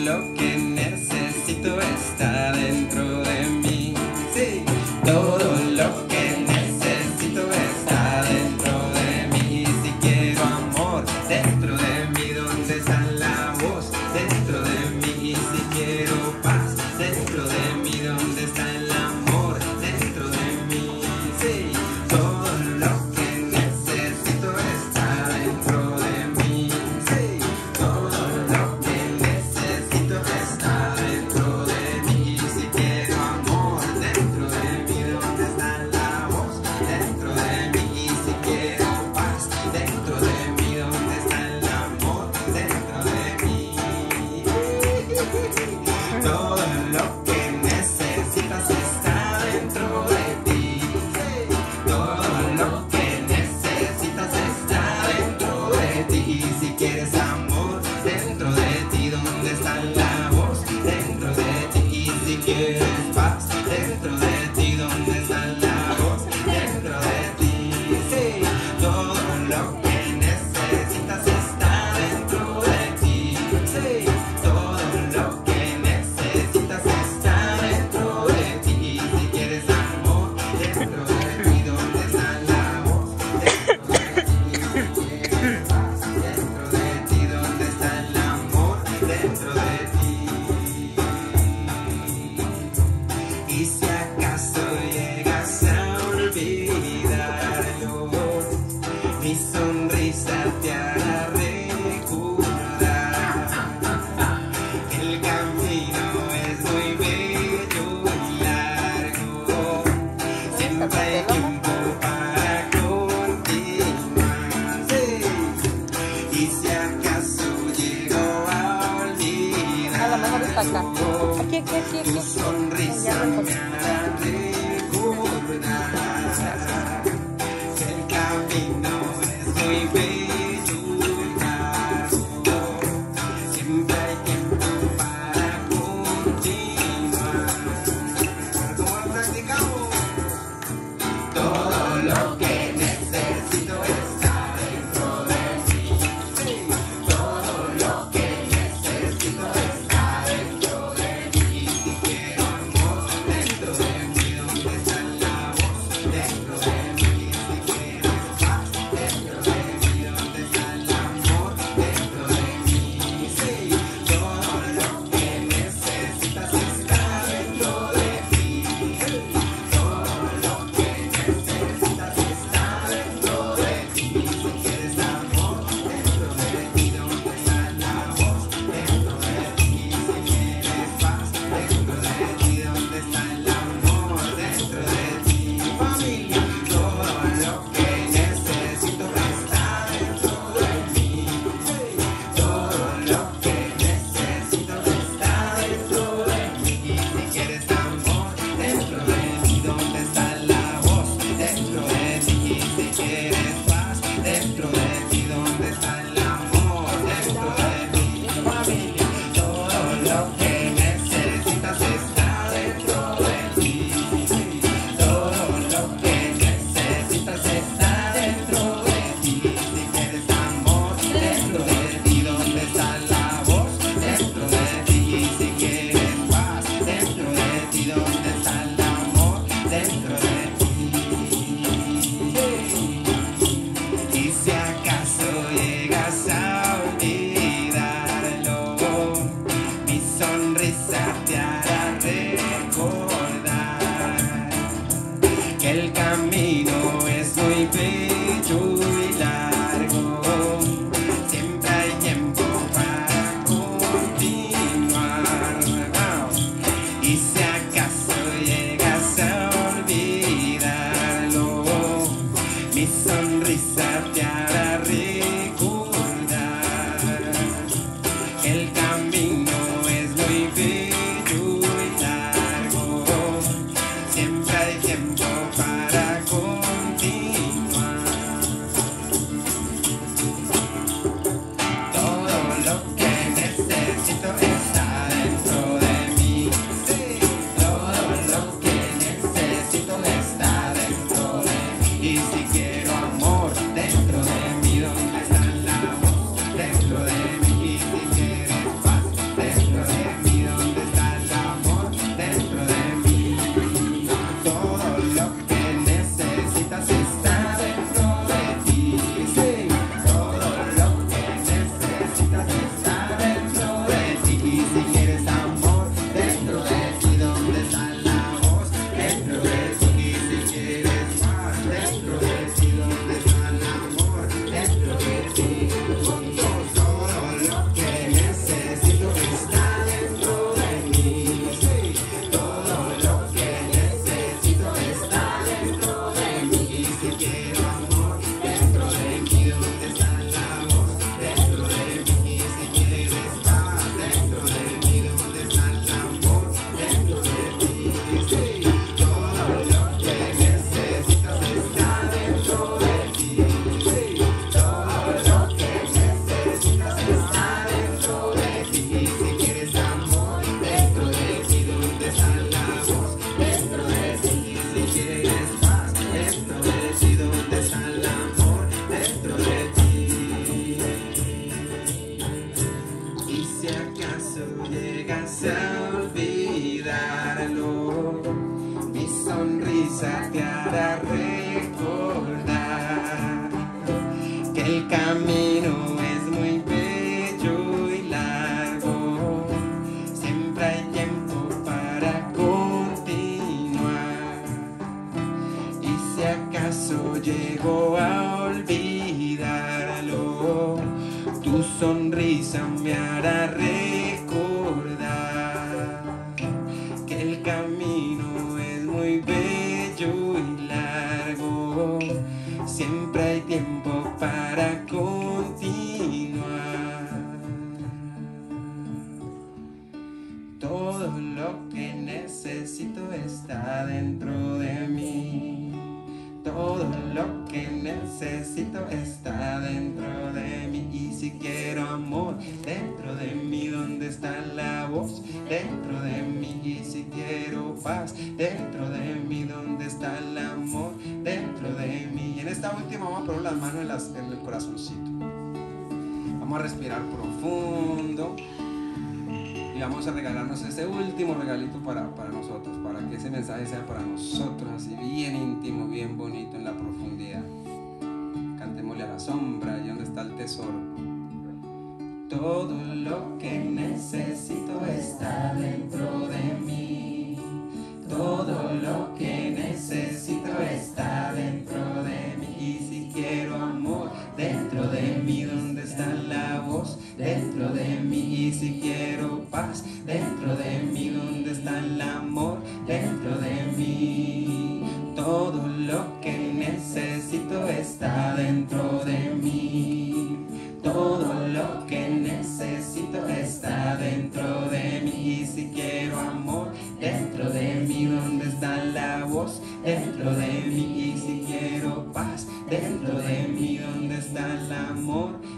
lo que necesito está dentro de mí. Sí, todo lo que necesito está dentro de mí. Si quiero amor dentro de mí, ¿dónde está la voz? Dentro de mí. Si quiero paz dentro de mí, ¿dónde está el amor? Dentro de mí. Sí, todo lo que necesito está dentro de mí. Sí, todo lo que necesito está dentro de mí. Si quiero amor dentro de mí, ¿dónde está la voz? Dentro de mí. Si quiero paz dentro de mí, ¿dónde está el amor? Dentro de mí. Todo lo que necesitas está dentro de ti. Todo lo que necesitas está dentro de ti. Si quieres amor dentro de ti, ¿dónde está la voz? Dentro de ti. Si quieres paz dentro de ti, ¿dónde está la voz? Dentro de ti. Sí, todo lo que necesitas está dentro de ti. Sí, todo lo que necesitas está dentro de ti. Si quieres amor dentro de ti, ¿dónde está la voz? Dentro de ti. Si quieres paz dentro de ti, ¿dónde está el amor? Dentro de ti. Y si acaso llegas a olvidarlo, mi sonrisa te hará recordar que el camino es muy bello y largo. Siempre hay tiempo para continuar. Sí. Y si acaso llego a olvidar, A lo mejor está acá. Aquí. tu sonrisa me hará recordar que el camino es muy bello y largo. Siempre hay tiempo para continuar. ¿Cómo lo practicamos? Todo lo que necesito está dentro de mí. Sí, todo lo que necesito está dentro de mí. Si quiero amor dentro de mí, ¿dónde está la voz? Dentro de mí. Si quieres paz dentro de mí, ¿dónde está el amor? Dentro de mí. Sí, todo lo que necesitas está dentro de ti. Todo lo que necesitas está dentro de ti. Si quieres amor dentro de ti, ¿dónde está la voz? Dentro de ti. Si quieres paz dentro de ti, ¿dónde está el amor? Dentro de ti. Familia, todo lo que necesito está dentro de mí. Todo lo que necesito está dentro de mí. Si quieres amor dentro de ti, ¿dónde está la voz? Dentro de ti. Si quieres paz dentro de ti, ¿dónde está el amor? Dentro de ti. Familia, todo lo que necesitas está dentro de ti. Todo lo que necesitas está dentro de ti. Si quieres amor dentro de ti, ¿dónde está la voz? Dentro de ti. Si quieres paz dentro de ti, ¿dónde está el amor? Dentro de ti. Y si acaso llegas a olvidarlo, mi sonrisa te hará recordar que el camino es muy bello y largo. Siempre hay tiempo para continuar. Y si acaso llegas a olvidarlo, mi sonrisa te hará recordar que el camino es muy bello y largo. Siempre hay tiempo para continuar. Todo lo que necesito está dentro de mí. Sí, todo lo que necesito está dentro de mí. Y si quiero amor dentro de mí, ¿dónde está la voz? Dentro de mí. Y si quieres paz dentro de llegase a olvidarlo, mi sonrisa te hará recordar que el camino es muy bello y largo, siempre hay tiempo para continuar, y si acaso llego a olvidarlo, tu sonrisa me hará recordar que el camino es muy bello y largo, siempre hay tiempo para continuar. Todo lo que necesito está dentro de mí. Todo lo que necesito está dentro de mí. Y si quiero amor dentro de mí, ¿dónde está la voz? Dentro de mí. Y si quiero paz dentro de mí, ¿dónde está el amor? Dentro de mí. Y en esta última vamos a poner las manos en el corazoncito. Vamos a respirar profundo. Y vamos a regalarnos ese último regalito para nosotros, para que ese mensaje sea para nosotros, así bien íntimo, bien bonito en la profundidad. Cantémosle a la sombra, allí donde está el tesoro. Todo lo que necesito está dentro de mí. Todo lo que necesito está dentro de mí. Y si quiero amor dentro de mí, ¿dónde está la voz? Dentro de mí. Y si quiero paz dentro de mí, ¿dónde está el amor? Dentro de mí. Todo lo que necesito está dentro de mí. Todo lo que necesito está dentro de mí. Y si quiero amor dentro de mí, ¿dónde está la voz? Dentro de mí. Y si quiero paz dentro de mí, ¿dónde está el amor?